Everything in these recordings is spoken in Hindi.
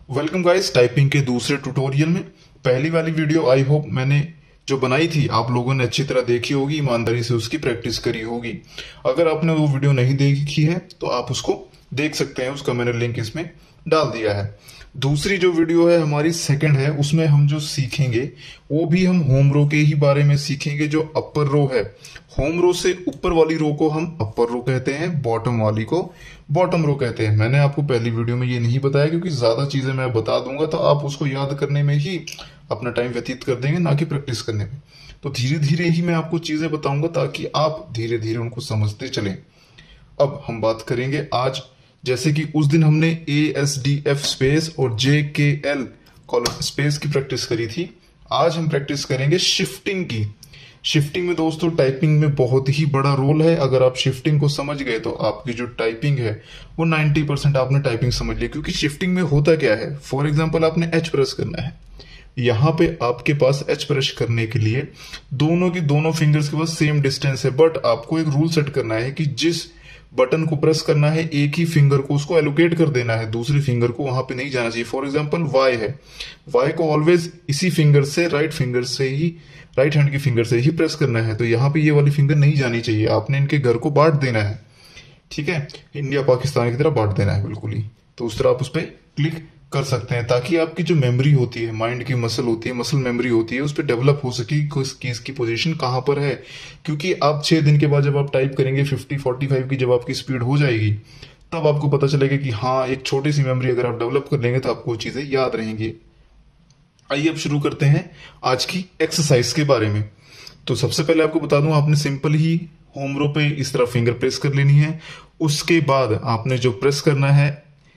वेलकम गाइस टाइपिंग के दूसरे ट्यूटोरियल में। पहली वाली वीडियो आई होप मैंने जो बनाई थी आप लोगों ने अच्छी तरह देखी होगी, ईमानदारी से उसकी प्रैक्टिस करी होगी। अगर आपने वो वीडियो नहीं देखी है तो आप उसको देख सकते हैं, उसका मैंने लिंक इसमें डाल दिया है। दूसरी जो वीडियो है हमारी सेकंड है, उसमें हम जो सीखेंगे वो भी हम होम रो के ही बारे में सीखेंगे। जो अपर रो है, होम रो से ऊपर वाली रो को हम अपर रो कहते हैं, बॉटम वाली को बॉटम रो कहते हैं। मैंने आपको पहली वीडियो में ये नहीं बताया क्योंकि ज्यादा चीजें मैं बता दूंगा तो आप उसको याद करने में ही अपना टाइम व्यतीत कर देंगे, ना कि प्रैक्टिस करने में। तो धीरे धीरे ही मैं आपको चीजें बताऊंगा ताकि आप धीरे धीरे उनको समझते चलें। अब हम बात करेंगे आज, जैसे कि उस दिन हमने ASDF स्पेस और JKL कॉलम स्पेस की प्रैक्टिस करी थी। आज हम प्रैक्टिस करेंगे शिफ्टिंग की। शिफ्टिंग में दोस्तों टाइपिंग में बहुत ही बड़ा रोल है। अगर आप शिफ्टिंग को समझ गए तो आपकी जो टाइपिंग है वो 90% आपने टाइपिंग समझ ली। क्योंकि शिफ्टिंग में होता क्या है, फॉर एग्जाम्पल आपने H प्रेस करना है, यहाँ पे आपके पास H प्रेस करने के लिए दोनों की दोनों फिंगर्स के पास सेम डिस्टेंस है, बट आपको एक रूल सेट करना है कि जिस बटन को प्रेस करना है एक ही फिंगर को उसको एलोकेट कर देना है, दूसरी फिंगर को वहां पे नहीं जाना चाहिए। फॉर एग्जांपल Y है, Y को ऑलवेज इसी फिंगर से, राइट फिंगर से ही, राइट हैंड की फिंगर से ही प्रेस करना है। तो यहाँ पे ये वाली फिंगर नहीं जानी चाहिए, आपने इनके घर को बांट देना है। ठीक है, इंडिया पाकिस्तान की तरह बांट देना है बिल्कुल ही। तो उस तरह आप उस पर क्लिक कर सकते हैं ताकि आपकी जो मेमोरी होती है, माइंड की मसल होती है, मसल मेमोरी होती है, उस पर डेवलप हो सके किस कीज की पोजीशन कहां पर है। क्योंकि आप 6 दिन के बाद जब आप टाइप करेंगे 50-45 की जब आपकी स्पीड हो जाएगी, तब आपको पता चलेगा कि हाँ, एक छोटी सी मेमोरी अगर आप डेवलप कर लेंगे तो आपको चीजें याद रहेंगी। आइए अब शुरू करते हैं आज की एक्सरसाइज के बारे में। तो सबसे पहले आपको बता दूं, आपने सिंपल ही होम रो पे इस तरह फिंगर प्रेस कर लेनी है। उसके बाद आपने जो प्रेस करना है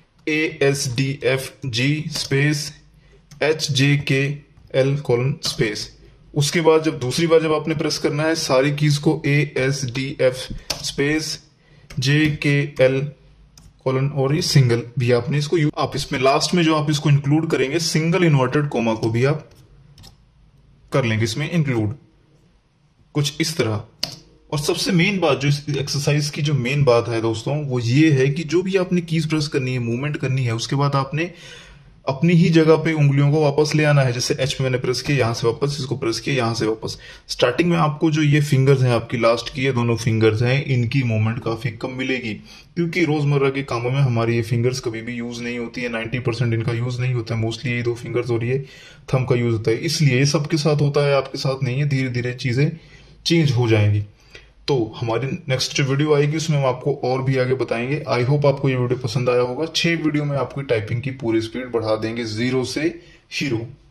ASDFG space HJKL colon space. उसके बाद जब दूसरी बार जब आपने प्रेस करना है सारी कीज को ASDF स्पेस JKL कॉलन, और ये सिंगल भी आपने इसको आप इसमें लास्ट में जो आप इसको इंक्लूड करेंगे सिंगल इन्वर्टेड कोमा को भी आप कर लेंगे इसमें इंक्लूड, कुछ इस तरह। और सबसे मेन बात जो इस एक्सरसाइज की जो मेन बात है दोस्तों वो ये है कि जो भी आपने कीज प्रेस करनी है, मूवमेंट करनी है, उसके बाद आपने अपनी ही जगह पे उंगलियों को वापस ले आना है। जैसे H में मैंने प्रेस किया, यहां से वापस, इसको प्रेस किया, यहां से वापस। स्टार्टिंग में आपको जो ये फिंगर्स हैं, आपकी लास्ट की ये दोनों फिंगर्स हैं, इनकी मूवमेंट काफी कम मिलेगी क्योंकि रोजमर्रा के कामों में हमारी ये फिंगर्स कभी भी यूज नहीं होती है। 90% इनका यूज नहीं होता है, मोस्टली ये 2 फिंगर्स और ये थंब का यूज होता है। इसलिए ये सबके साथ होता है, आपके साथ नहीं है। धीरे धीरे चीजें चेंज हो जाएंगी। तो हमारी नेक्स्ट जो वीडियो आएगी उसमें हम आपको और भी आगे बताएंगे। आई होप आपको ये वीडियो पसंद आया होगा। 6 वीडियो में आपकी टाइपिंग की पूरी स्पीड बढ़ा देंगे 0 से हीरो।